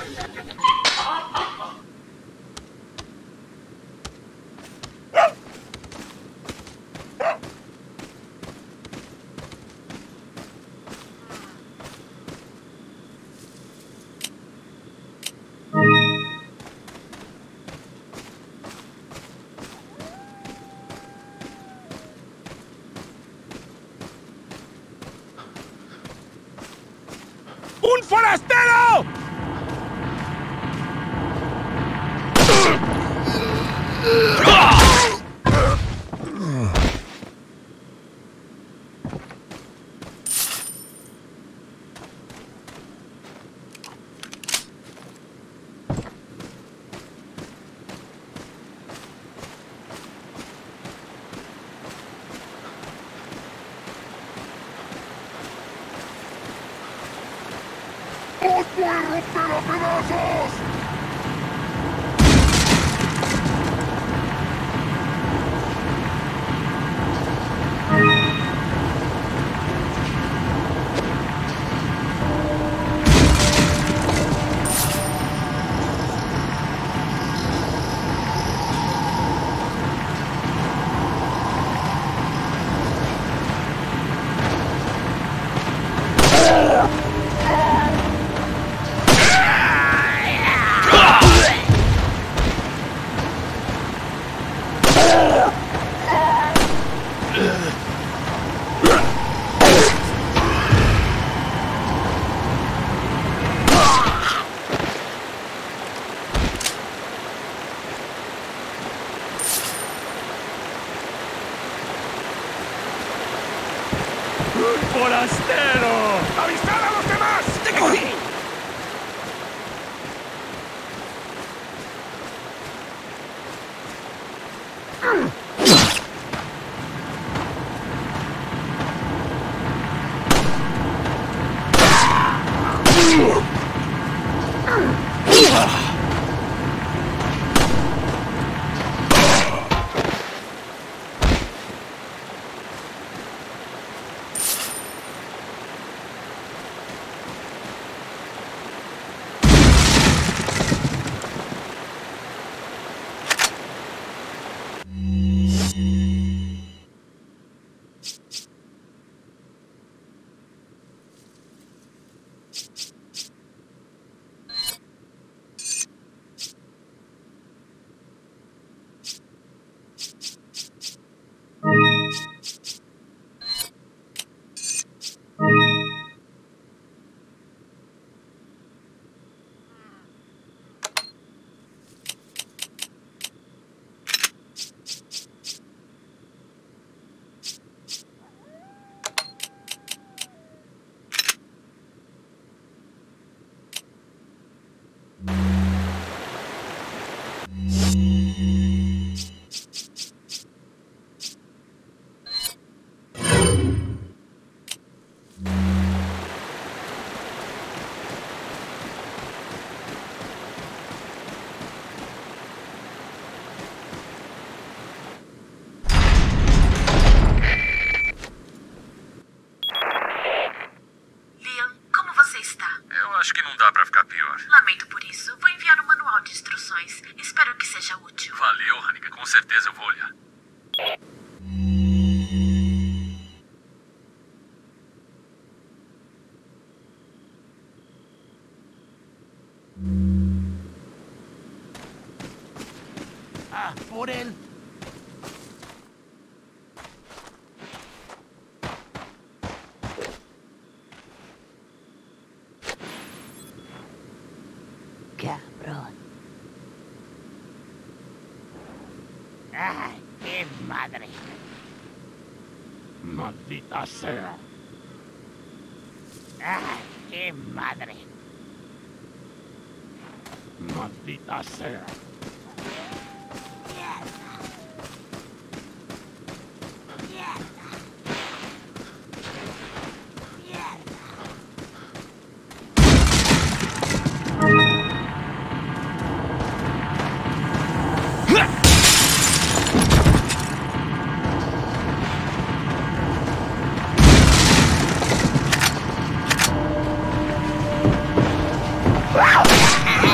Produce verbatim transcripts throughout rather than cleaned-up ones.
¡Un forastero! ¡Os voy a romper a pedazos! ¡Un forastero! ¡Avisad a los demás! ¡Te cogí! Acho que não dá pra ficar pior. Lamento por isso. Vou enviar um manual de instruções. Espero que seja útil. Valeu, Hannigan. Com certeza eu vou olhar. ¡Ah, por él! Cabrón. ¡Ay, qué madre! ¡Maldita sea! ¡Ay, qué madre! ¡Maldita sea! ¡Ah!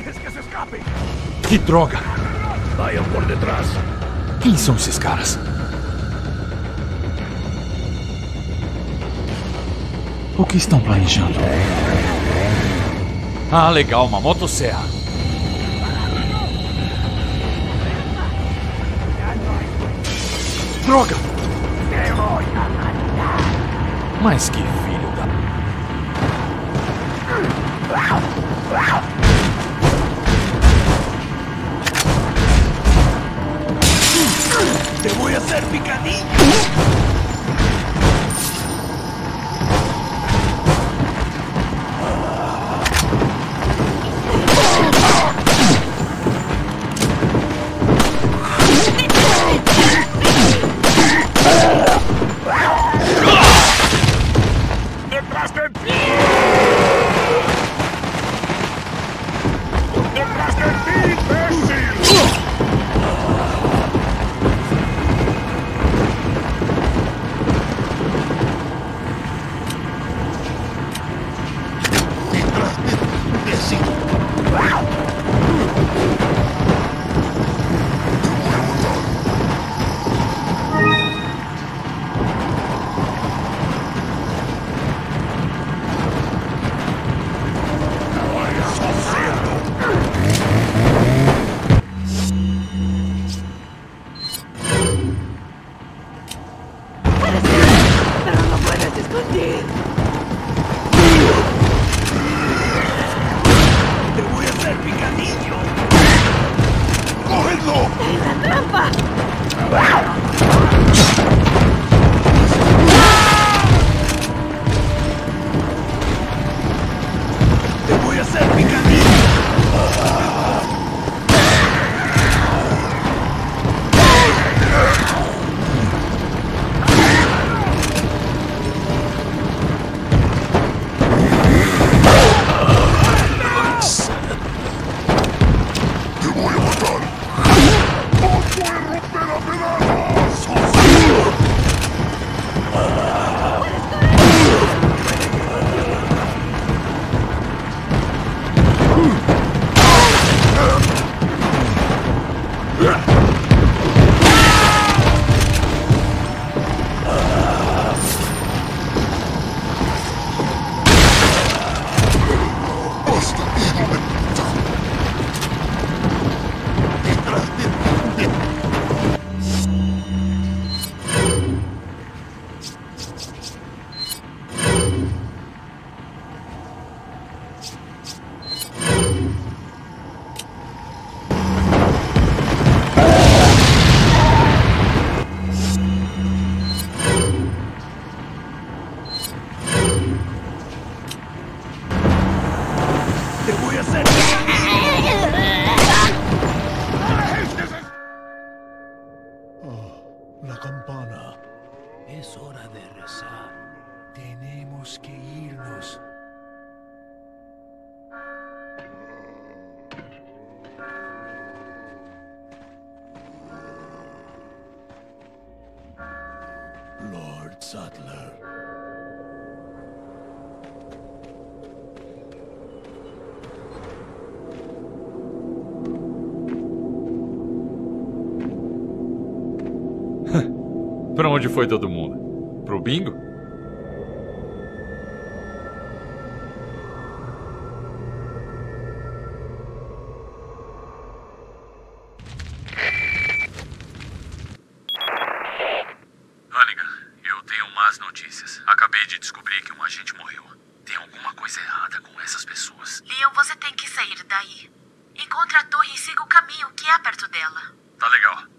dejes que se escape. Que droga! Vayan por detrás. Quem são esses caras? O que estão planejando? Ah, legal, uma motosserra. Droga! Mas que filho da... Te voy a hacer picadillo. ¡Detrás de ti! ¡Detrás de ti, imbécil! Pero no puedes esconder. Te voy a hacer picadillo. ¡Cógedlo! ¡Es la trampa! Te voy a hacer picadillo. ¡Te voy a matar! ¡Os voy a romper a pedazos! ¡Basta, hijo de puta! ¡Detrás de ti! Te voy a hacer. Oh, la campana. Es hora de rezar. Tenemos que irnos. Lord Sattler. Pra onde foi todo mundo? Pro bingo? Hannigan, eu tenho más notícias. Acabei de descobrir que um agente morreu. Tem alguma coisa errada com essas pessoas. Leon, você tem que sair daí. Encontre a torre e siga o caminho que é perto dela. Tá legal.